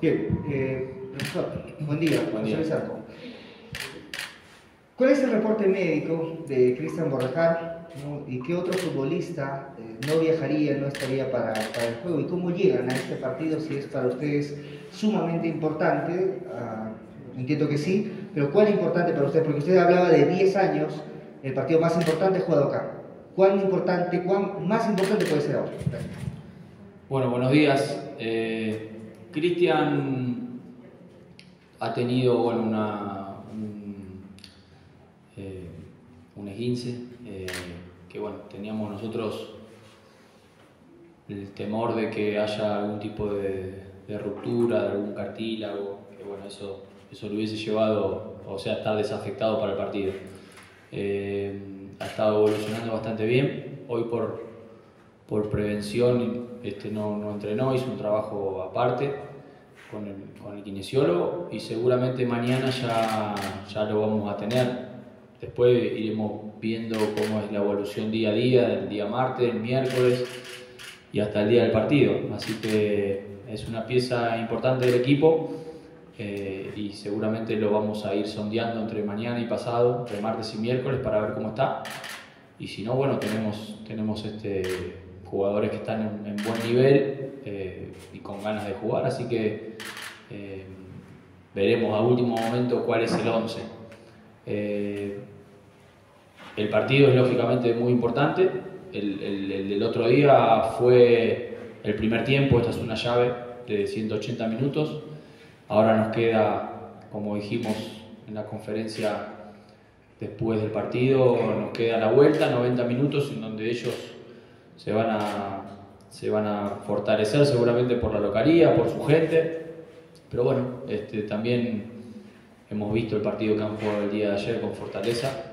Bien, profesor, buen día. Buen día. ¿Cuál es el reporte médico de Cristian Borrajar, ¿no? ¿Y qué otro futbolista no viajaría, no estaría para el juego? ¿Y cómo llegan a este partido si es para ustedes sumamente importante? Entiendo que sí, pero ¿cuál es importante para ustedes? Porque usted hablaba de 10 años, el partido más importante jugado acá. ¿Cuán más importante puede ser ahora? Gracias. Bueno, buenos días. Cristian ha tenido un esguince que bueno, teníamos nosotros el temor de que haya algún tipo de ruptura, de algún cartílago, que bueno, eso lo hubiese llevado, o sea, estar desafectado para el partido. Ha estado evolucionando bastante bien. Hoy por prevención no entrenó, hizo un trabajo aparte con el kinesiólogo y seguramente mañana ya lo vamos a tener. Después iremos viendo cómo es la evolución día a día, el día martes, el miércoles y hasta el día del partido. Así que es una pieza importante del equipo y seguramente lo vamos a ir sondeando entre mañana y pasado, entre martes y miércoles, para ver cómo está. Y si no, bueno, tenemos jugadores que están en buen nivel y con ganas de jugar, así que veremos a último momento cuál es el 11. El partido es lógicamente muy importante. El del otro día fue el primer tiempo, esta es una llave de 180 minutos. Ahora nos queda, como dijimos en la conferencia después del partido, nos queda la vuelta, 90 minutos, en donde ellos se van a fortalecer seguramente por la localía, por su gente. Pero bueno, también hemos visto el partido que han jugado el día de ayer con Fortaleza.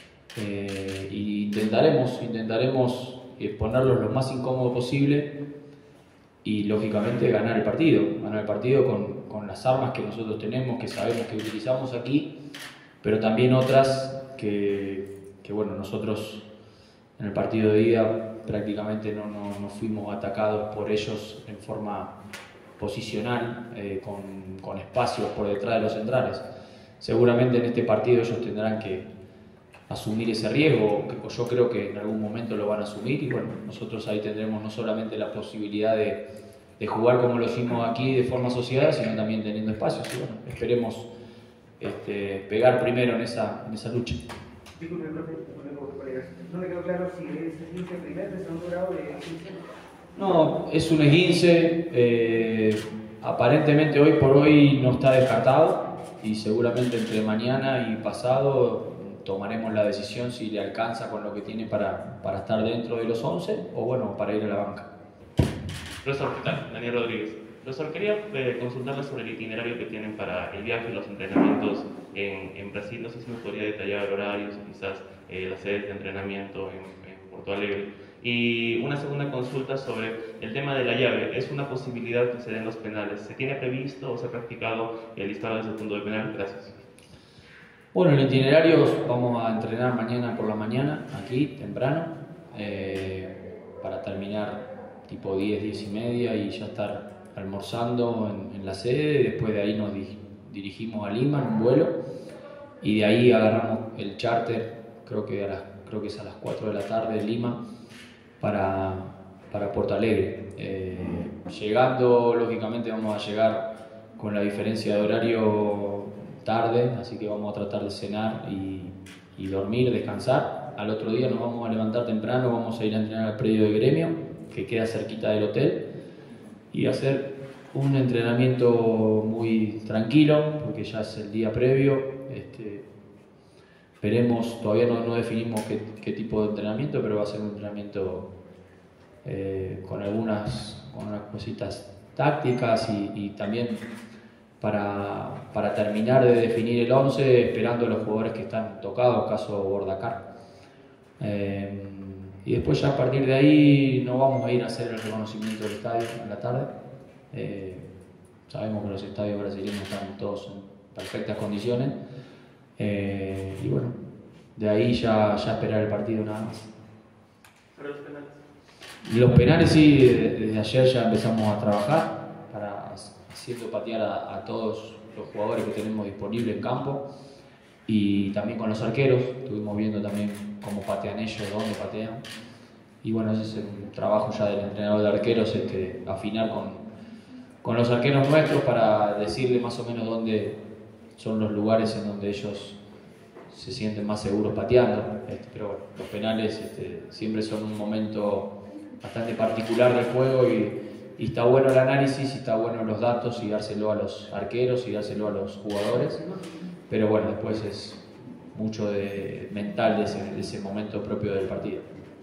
Y intentaremos ponerlos lo más incómodo posible y lógicamente ganar el partido con las armas que nosotros tenemos, que sabemos que utilizamos aquí, pero también otras que bueno, nosotros en el partido de ida prácticamente no fuimos atacados por ellos en forma posicional, con espacios por detrás de los centrales. Seguramente en este partido ellos tendrán que asumir ese riesgo, o yo creo que en algún momento lo van a asumir, y bueno, nosotros ahí tendremos no solamente la posibilidad de jugar como lo hicimos aquí de forma asociada, sino también teniendo espacios, y bueno, esperemos pegar primero en esa lucha. Disculpe, profe, no me quedó claro si es esguince primer, de segundo grado, de esguince. No, es un esguince, aparentemente hoy por hoy no está descartado, y seguramente entre mañana y pasado tomaremos la decisión si le alcanza con lo que tiene para estar dentro de los 11 o bueno, para ir a la banca. Profesor, ¿qué tal? Daniel Rodríguez. Profesor, quería consultarle sobre el itinerario que tienen para el viaje y los entrenamientos en Brasil. No sé si nos podría detallar horarios, quizás las sedes de entrenamiento en Porto Alegre. Y una segunda consulta sobre el tema de la llave. ¿Es una posibilidad que se den los penales? ¿Se tiene previsto o se ha practicado el listado desde el punto de penal? Gracias. Bueno, el itinerario vamos a entrenar mañana por la mañana, aquí, temprano, para terminar tipo 10, 10 y media y ya estar almorzando en la sede. Después de ahí nos dirigimos a Lima en un vuelo y de ahí agarramos el charter, creo que es a las 4 de la tarde de Lima, para Porto Alegre. Llegando, lógicamente vamos a llegar con la diferencia de horario tarde, así que vamos a tratar de cenar y dormir, descansar. Al otro día nos vamos a levantar temprano, vamos a ir a entrenar al predio de Gremio, que queda cerquita del hotel, y hacer un entrenamiento muy tranquilo, porque ya es el día previo. Veremos, todavía no definimos qué tipo de entrenamiento, pero va a ser un entrenamiento con algunas cositas tácticas y también para terminar de definir el 11, esperando a los jugadores que están tocados, caso Bordacar. Y después ya a partir de ahí no vamos a ir a hacer el reconocimiento del estadio en la tarde. Sabemos que los estadios brasileños están todos en perfectas condiciones. Y bueno, de ahí ya esperar el partido nada más. ¿Sobre los penales? Los penales sí, desde ayer ya empezamos a trabajar para haciendo patear a todos los jugadores que tenemos disponibles en campo, y también con los arqueros, estuvimos viendo también cómo patean ellos, dónde patean, y bueno, ese es un trabajo ya del entrenador de arqueros, afinar con los arqueros nuestros para decirle más o menos dónde son los lugares en donde ellos se sienten más seguros pateando. Pero bueno, los penales siempre son un momento bastante particular del juego, y está bueno el análisis, y está bueno los datos, y dárselo a los arqueros y dárselo a los jugadores, pero bueno, después es mucho mental de ese momento propio del partido.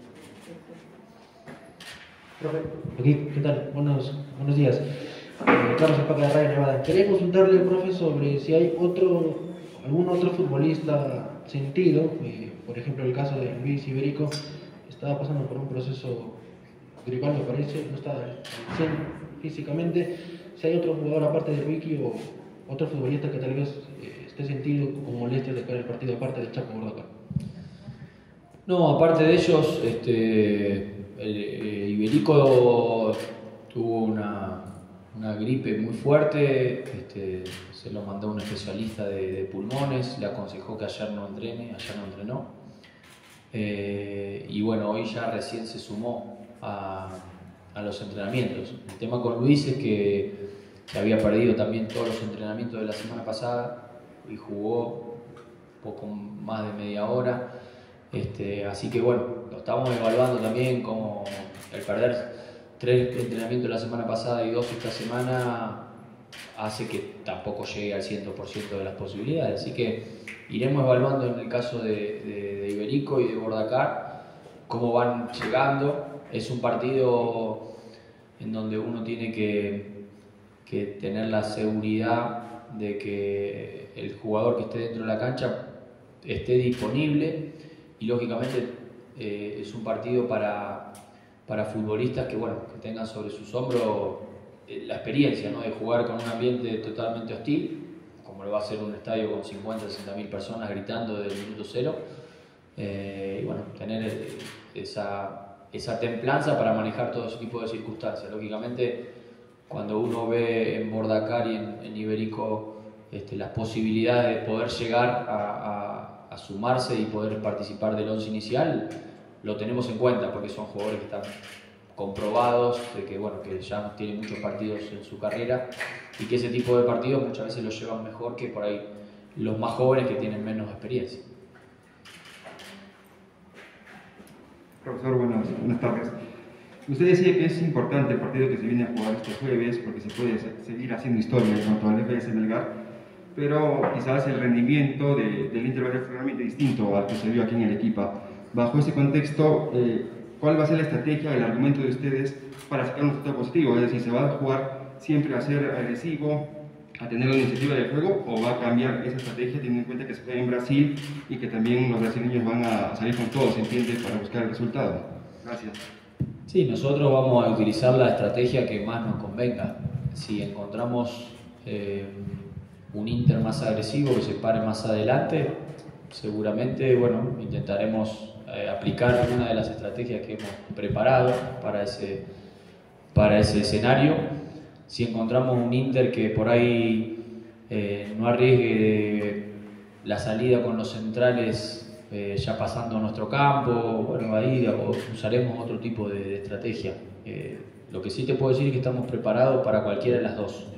Profe, ¿qué tal? Buenos días. Carlos Alpaca de Radio Nevada. Quería consultarle, profe, sobre si hay algún otro futbolista sentido, por ejemplo el caso de Luis Iberico, estaba pasando por un proceso gripal, me parece, no está al 100 físicamente. Si hay otro jugador aparte de Vicky o otro futbolista que tal vez esté sentido con molestias de cara al partido, aparte del Chaco Bordacar. No, aparte de ellos, Iberico tuvo una gripe muy fuerte, se lo mandó un especialista de pulmones, le aconsejó que ayer no entrenó, y bueno, hoy ya recién se sumó a los entrenamientos. El tema con Luis es que se había perdido también todos los entrenamientos de la semana pasada y jugó poco más de media hora, así que bueno, lo estamos evaluando también, como el perder 3 entrenamientos la semana pasada y 2 esta semana hace que tampoco llegue al 100% de las posibilidades, así que iremos evaluando en el caso de Iberico y de Bordacar cómo van llegando. Es un partido en donde uno tiene que tener la seguridad de que el jugador que esté dentro de la cancha esté disponible, y lógicamente es un partido para futbolistas que tengan sobre sus hombros la experiencia, ¿no?, de jugar con un ambiente totalmente hostil, como lo va a ser un estadio con 50 o 60.000 personas gritando desde el minuto cero, y bueno, tener esa templanza para manejar todo ese tipo de circunstancias. Lógicamente, cuando uno ve en Bordacar y en Iberico las posibilidades de poder llegar a sumarse y poder participar del 11 inicial, lo tenemos en cuenta, porque son jugadores que están comprobados, que ya tienen muchos partidos en su carrera, y que ese tipo de partidos muchas veces los llevan mejor que por ahí los más jóvenes que tienen menos experiencia. Profesor, buenas tardes. Usted decía que es importante el partido que se viene a jugar este jueves, porque se puede seguir haciendo historia en cuanto al FS Melgar, pero quizás el rendimiento del Inter va a ser totalmente distinto al que se vio aquí en el equipo. Bajo ese contexto, ¿cuál va a ser la estrategia, el argumento de ustedes para sacar un resultado positivo? Es decir, ¿se va a jugar siempre a ser agresivo, a tener la iniciativa del juego, o va a cambiar esa estrategia teniendo en cuenta que se juega en Brasil y que también los brasileños van a salir con todo, se entiende, para buscar el resultado? Gracias. Sí, nosotros vamos a utilizar la estrategia que más nos convenga. Si encontramos un Inter más agresivo, que se pare más adelante, seguramente intentaremos aplicar una de las estrategias que hemos preparado para ese escenario. Si encontramos un Inter que por ahí no arriesgue la salida con los centrales ya pasando nuestro campo, ahí usaremos otro tipo de estrategia. Lo que sí te puedo decir es que estamos preparados para cualquiera de las dos,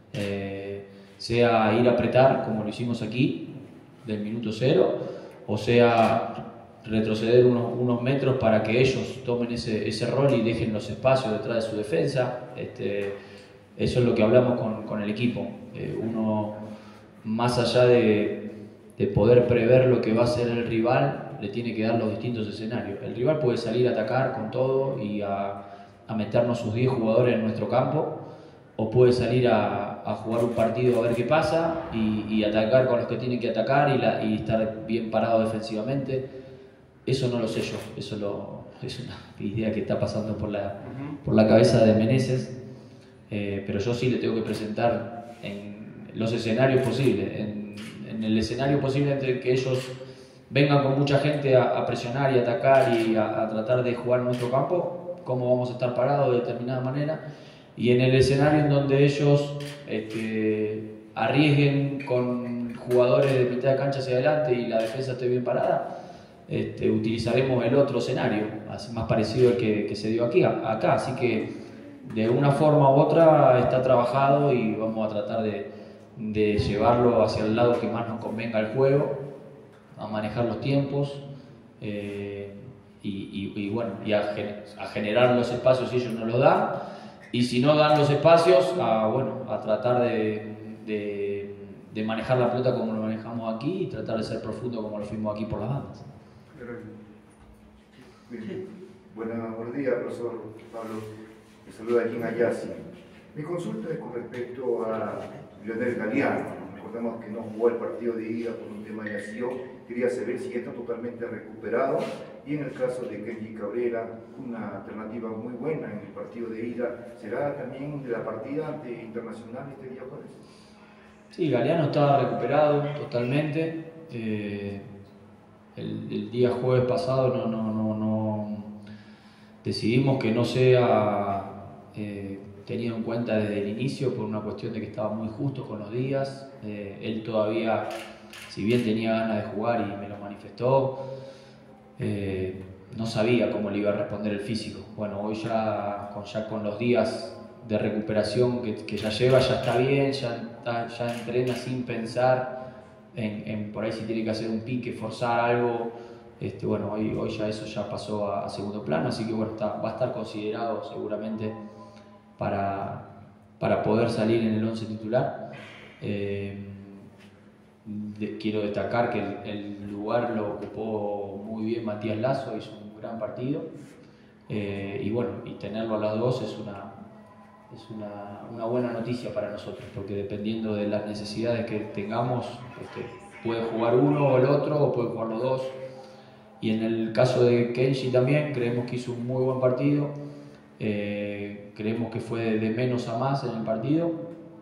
sea ir a apretar como lo hicimos aquí del minuto cero, o sea retroceder unos metros para que ellos tomen ese rol y dejen los espacios detrás de su defensa. Eso es lo que hablamos con el equipo. Uno, más allá de poder prever lo que va a hacer el rival, le tiene que dar los distintos escenarios. El rival puede salir a atacar con todo y a meternos sus 10 jugadores en nuestro campo, o puede salir a jugar un partido a ver qué pasa y atacar con los que tiene que atacar y estar bien parado defensivamente. Eso no lo sé yo, es una idea que está pasando por la cabeza de Meneses, pero yo sí le tengo que presentar en los escenarios posibles, en el escenario posible entre que ellos vengan con mucha gente a presionar y atacar y a tratar de jugar en nuestro campo, cómo vamos a estar parados de determinada manera, y en el escenario en donde ellos arriesguen con jugadores de mitad de cancha hacia adelante y la defensa esté bien parada, utilizaremos el otro escenario, más parecido al que se dio acá. Así que de una forma u otra está trabajado y vamos a tratar de llevarlo hacia el lado que más nos convenga al juego, a manejar los tiempos y a generar los espacios si ellos nos los dan, y si no dan los espacios, a tratar de manejar la pelota como lo manejamos aquí y tratar de ser profundo como lo fuimos aquí por las bandas. Buenos días, profesor Pablo. Me saluda Jim Ayasi. Mi consulta es con respecto a Lionel Galeano. Recordemos que no jugó el partido de ida por un tema de lesión. Quería saber si está totalmente recuperado. Y en el caso de Kenji Cabrera, una alternativa muy buena en el partido de ida, ¿será también de la partida ante Internacional este día jueves? Sí, Galeano está recuperado totalmente. El día jueves pasado decidimos que no sea tenido en cuenta desde el inicio por una cuestión de que estaba muy justo con los días. Él todavía, si bien tenía ganas de jugar y me lo manifestó, no sabía cómo le iba a responder el físico. Bueno, hoy ya con los días de recuperación que ya lleva, ya está bien, ya entrena sin pensar en por ahí si tiene que hacer un pique, forzar algo. Hoy ya eso ya pasó a segundo plano, así que bueno, va a estar considerado seguramente para poder salir en el 11 titular. Quiero destacar que el lugar lo ocupó muy bien Matías Lazo, hizo un gran partido, y tenerlo a las dos es una buena noticia para nosotros, porque dependiendo de las necesidades que tengamos, puede jugar uno o el otro, o puede jugar los dos. Y en el caso de Kenji también creemos que hizo un muy buen partido, creemos que fue de menos a más en el partido,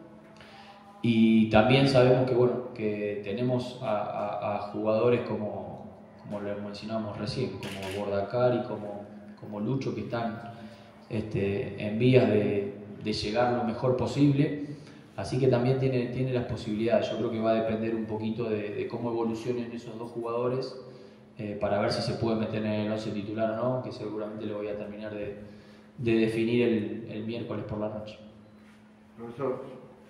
y también sabemos que tenemos a jugadores como lo mencionamos recién, como Bordacar y como Lucho, que están en vías de llegar lo mejor posible, así que también tiene las posibilidades. Yo creo que va a depender un poquito de cómo evolucionen esos dos jugadores, para ver si se puede meter en el 11 titular o no, que seguramente lo voy a terminar de definir el miércoles por la noche. Profesor,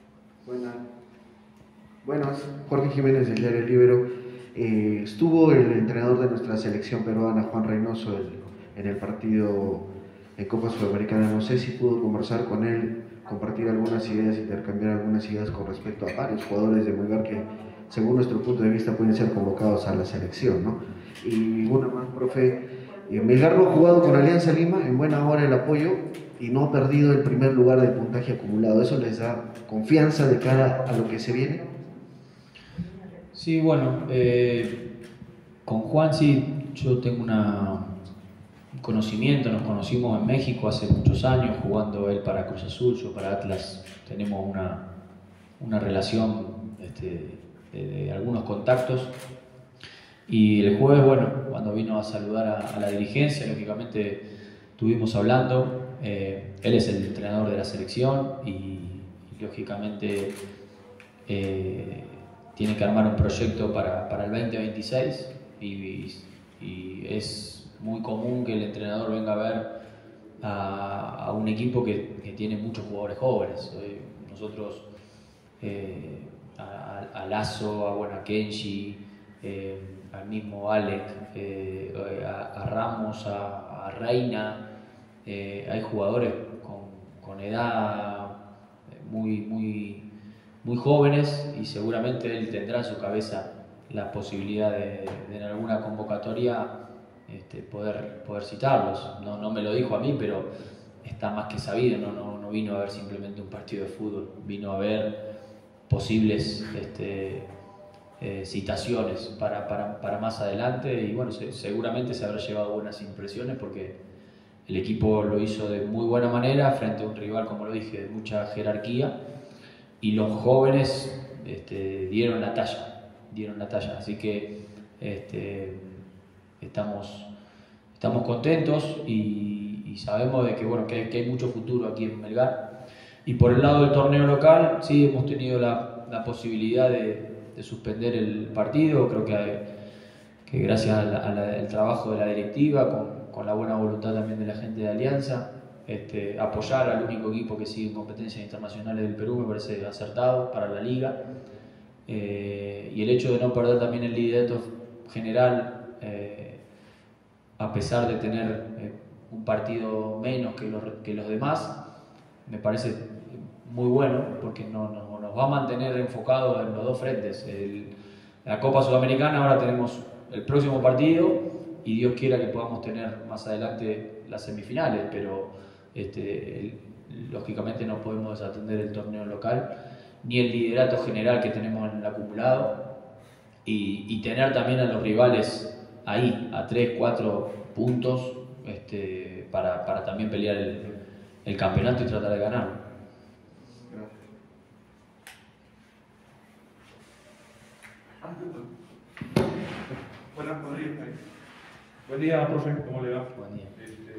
buenas. Jorge Jiménez del diario El Libero. Estuvo el entrenador de nuestra selección peruana, Juan Reynoso, en el partido en Copa Sudamericana. No sé si pudo conversar con él, compartir algunas ideas, intercambiar algunas ideas con respecto a varios jugadores de Melgar que, según nuestro punto de vista, pueden ser convocados a la selección, ¿no? Y una más, profe. Melgar no ha jugado con Alianza Lima, en buena hora el apoyo, y no ha perdido el primer lugar de puntaje acumulado. ¿Eso les da confianza de cara a lo que se viene? Sí, bueno, con Juan sí, yo tengo un conocimiento, nos conocimos en México hace muchos años, jugando él para Cruz Azul, yo para Atlas. Tenemos una relación de algunos contactos. Y el jueves, cuando vino a saludar a la dirigencia, lógicamente estuvimos hablando. Él es el entrenador de la selección y lógicamente tiene que armar un proyecto para el 2026 y es muy común que el entrenador venga a ver a un equipo que tiene muchos jugadores jóvenes. Nosotros a Lazo, a Kenji, al mismo Alec, a Ramos, a Reina, hay jugadores con edad muy jóvenes, y seguramente él tendrá en su cabeza la posibilidad de en alguna convocatoria poder citarlos. No me lo dijo a mí, pero está más que sabido. No vino a ver simplemente un partido de fútbol, vino a ver posibles citaciones para más adelante, y seguramente se habrá llevado buenas impresiones, porque el equipo lo hizo de muy buena manera frente a un rival, como lo dije, de mucha jerarquía, y los jóvenes dieron la talla, así que estamos contentos y sabemos de que hay mucho futuro aquí en Melgar. Y por el lado del torneo local, sí hemos tenido la posibilidad de suspender el partido. Creo que gracias al trabajo de la directiva, con la buena voluntad también de la gente de Alianza, apoyar al único equipo que sigue en competencias internacionales del Perú me parece acertado para la liga. Y el hecho de no perder también el liderato general, a pesar de tener un partido menos que los demás, me parece muy bueno, porque nos va a mantener enfocados en los dos frentes. La Copa Sudamericana, ahora tenemos el próximo partido y Dios quiera que podamos tener más adelante las semifinales, pero lógicamente no podemos desatender el torneo local ni el liderato general que tenemos en el acumulado, y tener también a los rivales ahí a 3, 4 puntos para también pelear el campeonato y tratar de ganarlo. Buenos días. Buen día, profe, ¿cómo le va? Buen día.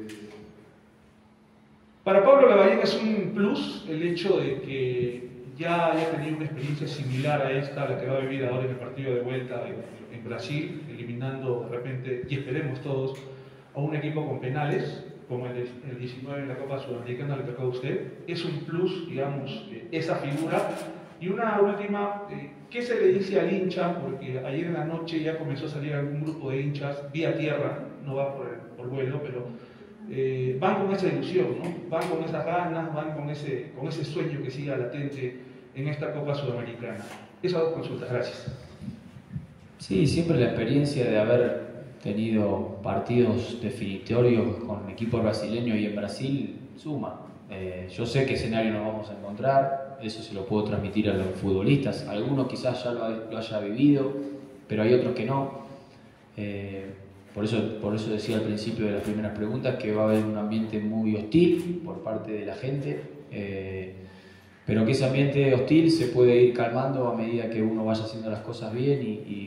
Para Pablo Lavallén es un plus el hecho de que ya haya tenido una experiencia similar a esta, la que va a vivir ahora en el partido de vuelta en Brasil, eliminando de repente, y esperemos todos, a un equipo con penales, como el 19 en la Copa Sudamericana le tocó a usted. Es un plus, digamos, esa figura. Y una última, ¿qué se le dice al hincha? Porque ayer en la noche ya comenzó a salir algún grupo de hinchas vía tierra, no va por vuelo, pero van con esa ilusión, ¿no? Van con esas ganas, van con ese sueño que siga latente en esta Copa Sudamericana. Esas dos consultas, gracias. Sí, siempre la experiencia de haber tenido partidos definitorios con equipos brasileños y en Brasil suma. Yo sé qué escenario nos vamos a encontrar, eso se lo puedo transmitir a los futbolistas. Algunos quizás ya lo haya vivido, pero hay otros que no. Por eso decía al principio de las primeras preguntas que va a haber un ambiente muy hostil por parte de la gente, pero que ese ambiente hostil se puede ir calmando a medida que uno vaya haciendo las cosas bien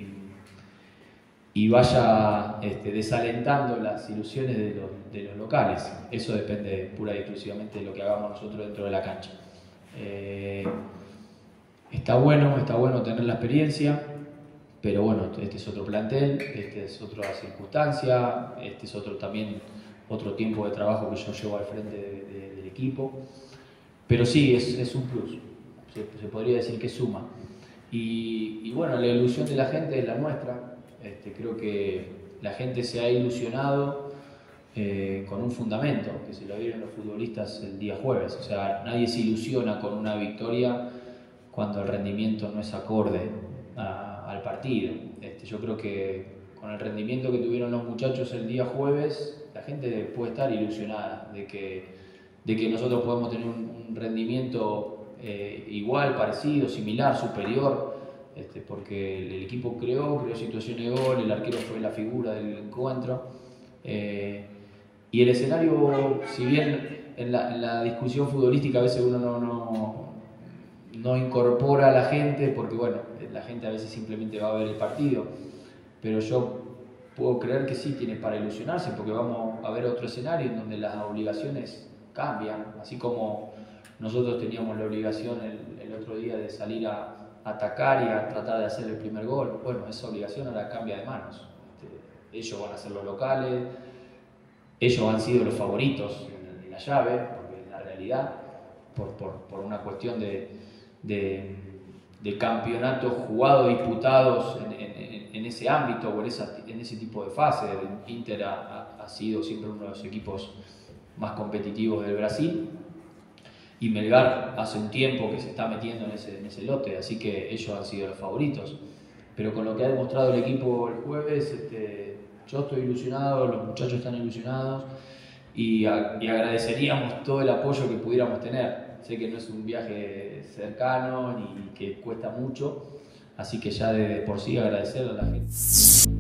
y vaya desalentando las ilusiones de los locales. Eso depende pura y exclusivamente de lo que hagamos nosotros dentro de la cancha. Está bueno tener la experiencia, pero bueno, este es otro plantel, este es otra circunstancia, este es otro tiempo de trabajo que yo llevo al frente del equipo. Pero sí, es un plus, se podría decir que suma. Y bueno, la ilusión de la gente es la nuestra. Creo que la gente se ha ilusionado con un fundamento, que se lo dieron los futbolistas el día jueves. O sea, nadie se ilusiona con una victoria cuando el rendimiento no es acorde al partido. Yo creo que con el rendimiento que tuvieron los muchachos el día jueves, la gente puede estar ilusionada de que nosotros podemos tener un rendimiento igual, parecido, similar, superior. Porque el equipo creó situaciones de gol, el arquero fue la figura del encuentro, y el escenario, si bien en la discusión futbolística a veces uno no incorpora a la gente, porque bueno, la gente a veces simplemente va a ver el partido, pero yo puedo creer que sí tiene para ilusionarse, porque vamos a ver otro escenario en donde las obligaciones cambian, así como nosotros teníamos la obligación el otro día de salir a atacar y a tratar de hacer el primer gol. Bueno, esa obligación ahora cambia de manos. Ellos van a ser los locales, ellos han sido los favoritos en la llave, porque en la realidad, por una cuestión de campeonatos jugados, disputados en ese ámbito o en ese tipo de fase. El Inter ha sido siempre uno de los equipos más competitivos del Brasil, y Melgar hace un tiempo que se está metiendo en ese lote, así que ellos han sido los favoritos. Pero con lo que ha demostrado el equipo el jueves, yo estoy ilusionado, los muchachos están ilusionados, y agradeceríamos todo el apoyo que pudiéramos tener. Sé que no es un viaje cercano ni que cuesta mucho, así que ya de por sí agradecerle a la gente.